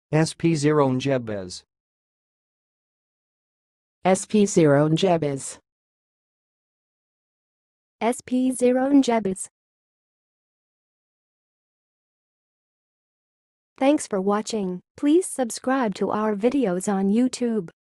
sp0ngebozz. sp0ngebozz. sp0ngebozz. Thanks for watching. Please subscribe to our videos on YouTube.